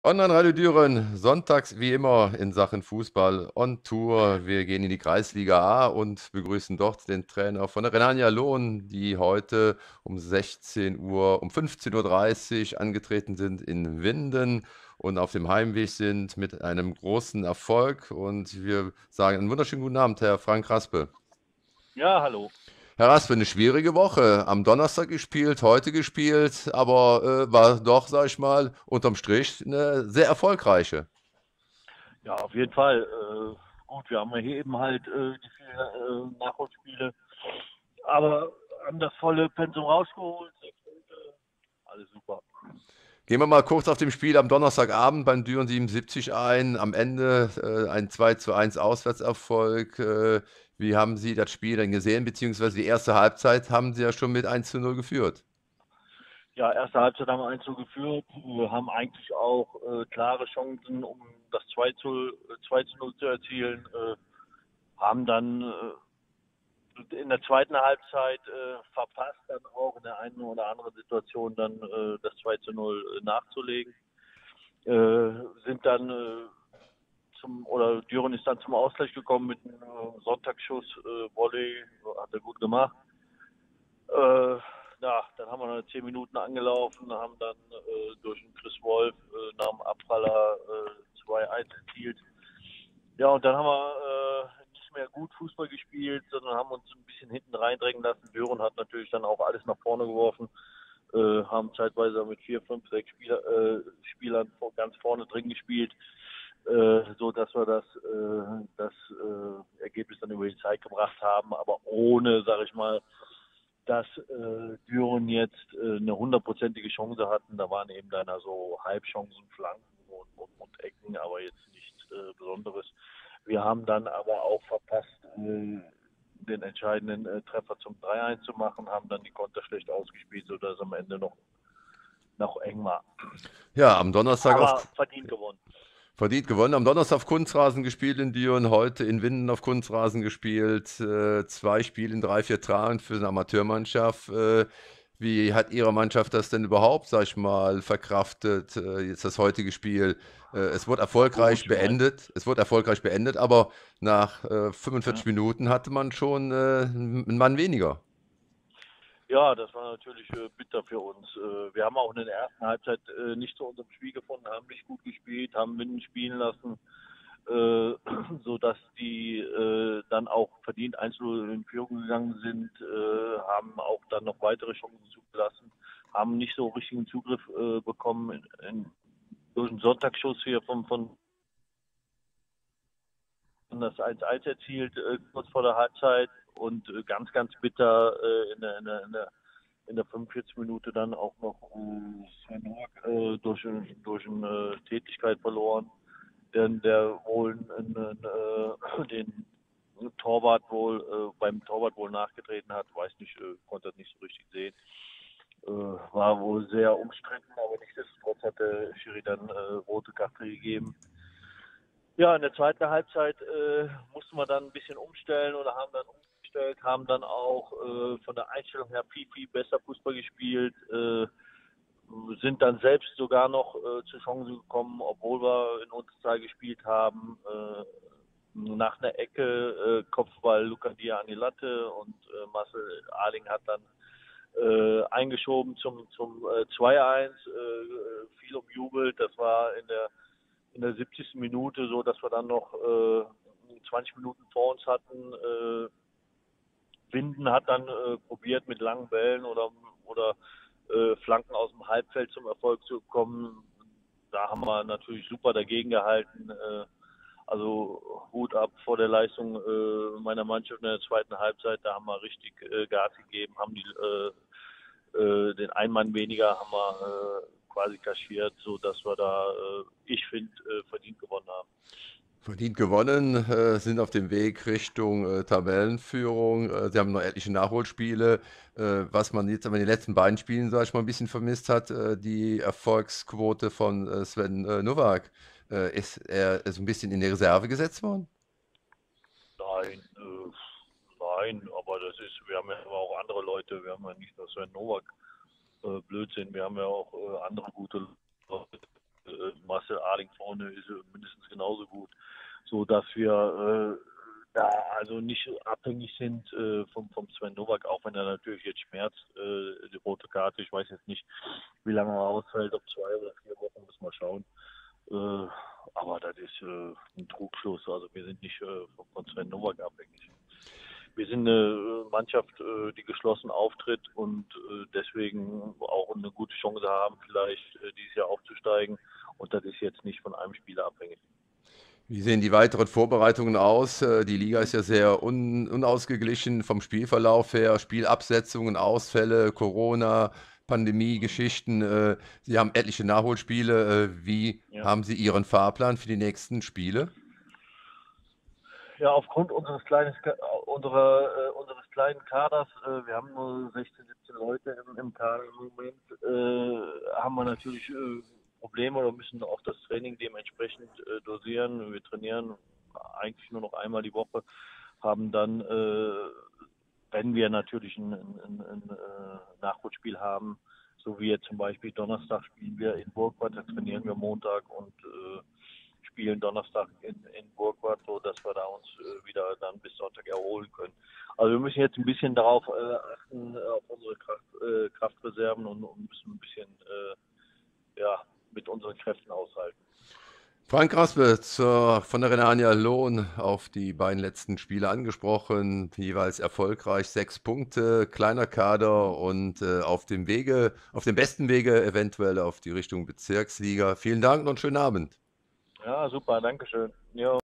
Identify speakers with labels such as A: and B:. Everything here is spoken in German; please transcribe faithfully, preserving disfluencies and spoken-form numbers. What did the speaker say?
A: Online-Radio Düren, sonntags wie immer in Sachen Fußball on Tour. Wir gehen in die Kreisliga A und begrüßen dort den Trainer von der Rhenania Lohn, die heute um sechzehn Uhr, um fünfzehn Uhr dreißig angetreten sind in Winden und auf dem Heimweg sind mit einem großen Erfolg. Und wir sagen einen wunderschönen guten Abend, Herr Frank Raspe.
B: Ja, hallo.
A: Herr Raspe, eine schwierige Woche. Am Donnerstag gespielt, heute gespielt, aber äh, war doch, sag ich mal, unterm Strich eine sehr erfolgreiche.
B: Ja, auf jeden Fall. Äh, gut, wir haben ja hier eben halt äh, die vielen äh, Nachholspiele, aber haben das volle Pensum rausgeholt. Sechs Punkte, alles super.
A: Gehen wir mal kurz auf dem Spiel am Donnerstagabend beim Düren siebenundsiebzig ein. Am Ende äh, ein zwei zu eins Auswärtserfolg. Äh, wie haben Sie das Spiel denn gesehen? Beziehungsweise die erste Halbzeit haben Sie ja schon mit eins zu null geführt.
B: Ja, erste Halbzeit haben wir eins zu geführt. Wir haben eigentlich auch äh, klare Chancen, um das zwei zu, äh, zwei zu null zu erzielen. Äh, haben dann äh, in der zweiten Halbzeit äh, verpasst, dann auch in der einen oder anderen Situation dann äh, das zwei zu null nachzulegen. Äh, sind dann äh, zum, oder Düren ist dann zum Ausgleich gekommen mit einem äh, Sonntagsschuss, äh, Volley, hat er gut gemacht. Äh, ja, dann haben wir noch zehn Minuten angelaufen, haben dann äh, durch den Chris Wolf äh, nach dem Abpraller äh, zwei eins erzielt. Ja, und dann haben wir äh, nicht mehr gut Fußball gespielt, sondern haben uns ein bisschen hinten reindrängen lassen. Düren hat natürlich dann auch alles nach vorne geworfen, äh, haben zeitweise mit vier, fünf, sechs Spieler, äh, Spielern ganz vorne drin gespielt, äh, so dass wir das, äh, das äh, Ergebnis dann über die Zeit gebracht haben, aber ohne, sage ich mal, dass äh, Düren jetzt äh, eine hundertprozentige Chance hatten. Da waren eben dann so Halbchancen, Flanken und, und, und Ecken, aber jetzt nichts äh, Besonderes. Wir haben dann aber auch verpasst, äh, den entscheidenden äh, Treffer zum drei eins zu machen, haben dann die Konter schlecht ausgespielt, sodass es am Ende noch, noch eng war.
A: Ja, am Donnerstag
B: Aber
A: auf
B: verdient gewonnen.
A: verdient gewonnen. Am Donnerstag auf Kunstrasen gespielt in Düren, heute in Winden auf Kunstrasen gespielt. Äh, zwei Spiele in drei, vier Tagen für eine Amateurmannschaft. Äh, wie hat Ihre Mannschaft das denn überhaupt, sag ich mal, verkraftet? Äh, jetzt das heutige Spiel. Äh, es wurde
B: Ja, gut,
A: erfolgreich
B: ich meine,
A: beendet. Es wurde erfolgreich beendet, aber nach äh, fünfundvierzig Minuten hatte man schon äh, einen Mann weniger.
B: ja, das war natürlich äh, bitter für uns. Äh, wir haben auch in der ersten Halbzeit äh, nicht zu unserem Spiel gefunden, haben nicht gut gespielt, haben Minden spielen lassen, äh, sodass die äh, dann auch verdient eins zu null in Führung gegangen sind, äh, haben auch dann noch weitere Chancen zugelassen, haben nicht so richtigen Zugriff äh, bekommen in, in, durch einen Sonntagsschuss hier von, von das eins eins erzielt, äh, kurz vor der Halbzeit und äh, ganz, ganz bitter äh, in der, in der, in der in der fünfundvierzig Minute dann auch noch äh, Sven Hork äh, durch, durch eine Tätigkeit verloren, denn der wohl n, n, äh, den Torwart wohl äh, beim Torwart wohl nachgetreten hat, weiß nicht, äh, konnte das nicht so richtig sehen. Äh, war wohl sehr umstritten, aber nichtsdestotrotz hat der Schiri dann äh, rote Karte gegeben. Ja, in der zweiten Halbzeit äh, mussten wir dann ein bisschen umstellen oder haben dann umgestellt, haben dann auch äh, von der Einstellung her viel, viel besser Fußball gespielt, äh, sind dann selbst sogar noch äh, zur Chance gekommen, obwohl wir in Unterzahl gespielt haben. Äh, nach einer Ecke äh, Kopfball Luca Dia an die Latte und äh, Marcel Ahling hat dann äh, eingeschoben zum, zum äh, zwei eins, äh, viel umjubelt. Das war in der in der siebzigsten Minute so, dass wir dann noch äh, zwanzig Minuten vor uns hatten. Äh, Winden hat dann äh, probiert mit langen Bällen oder, oder äh, Flanken aus dem Halbfeld zum Erfolg zu kommen. Da haben wir natürlich super dagegen gehalten. Äh, also Hut ab vor der Leistung äh, meiner Mannschaft in der zweiten Halbzeit. Da haben wir richtig äh, Gas gegeben, haben die, äh, äh, den einen Mann weniger haben wir äh, quasi kaschiert, so dass wir da, äh, ich finde, äh, verdient gewonnen haben.
A: Verdient gewonnen, äh, sind auf dem Weg Richtung äh, Tabellenführung. Äh, sie haben noch etliche Nachholspiele. Äh, was man jetzt aber in den letzten beiden Spielen, sag ich mal, ein bisschen vermisst hat, äh, die Erfolgsquote von äh, Sven äh, Novak. Äh, ist er so ein bisschen in die Reserve gesetzt worden?
B: Nein, äh, nein, aber das ist, wir haben ja aber auch andere Leute, wir haben ja nicht nur Sven Novak, äh, Blödsinn, wir haben ja auch äh, andere gute Leute. äh, Marcel Arling vorne ist äh, mindestens genauso gut, so dass wir äh, da also nicht abhängig sind äh, vom, vom Sven Novak, auch wenn er natürlich jetzt schmerzt, äh, die rote Karte. Ich weiß jetzt nicht, wie lange er ausfällt, ob zwei oder vier Wochen, müssen wir schauen. Äh, aber das ist äh, ein Trugschluss. Also wir sind nicht äh, von, von Sven Novak abhängig. Wir sind eine Mannschaft, äh, die geschlossen auftritt und äh, deswegen auch eine gute Chance haben, vielleicht äh, dieses Jahr aufzusteigen. Und das ist jetzt nicht von einem Spieler abhängig.
A: Wie sehen die weiteren Vorbereitungen aus? Äh, Die Liga ist ja sehr un unausgeglichen vom Spielverlauf her. Spielabsetzungen, Ausfälle, Corona, Pandemie-Geschichten. Äh, Sie haben etliche Nachholspiele. Äh, Wie
B: Ja.
A: haben Sie Ihren Fahrplan für die nächsten Spiele?
B: Ja, aufgrund unseres, kleines, unserer, äh, unseres kleinen Kaders, äh, wir haben nur sechzehn, siebzehn Leute im, im Kader im Moment, äh, haben wir natürlich äh, Probleme oder müssen auch das Training dementsprechend äh, dosieren. Wir trainieren eigentlich nur noch einmal die Woche, haben dann, äh, wenn wir natürlich ein, ein, ein, ein äh, Nachholspiel haben, so wie jetzt zum Beispiel Donnerstag spielen wir in Burgwald, da trainieren wir Montag und äh, spielen Donnerstag in, in Burgwald, so dass wir da uns äh, wieder dann bis Sonntag erholen können. Also wir müssen jetzt ein bisschen darauf äh, achten, äh, auf unsere Kraft, äh, Kraftreserven und, und müssen ein bisschen äh, ja, mit unseren Kräften aushalten.
A: Frank Raspe zur, von der Rhenania Lohn auf die beiden letzten Spiele angesprochen, jeweils erfolgreich, sechs Punkte, kleiner Kader und äh, auf dem Wege, auf dem besten Wege eventuell auf die Richtung Bezirksliga. Vielen Dank und einen schönen Abend.
B: Ja, super, Dankeschön. Ja.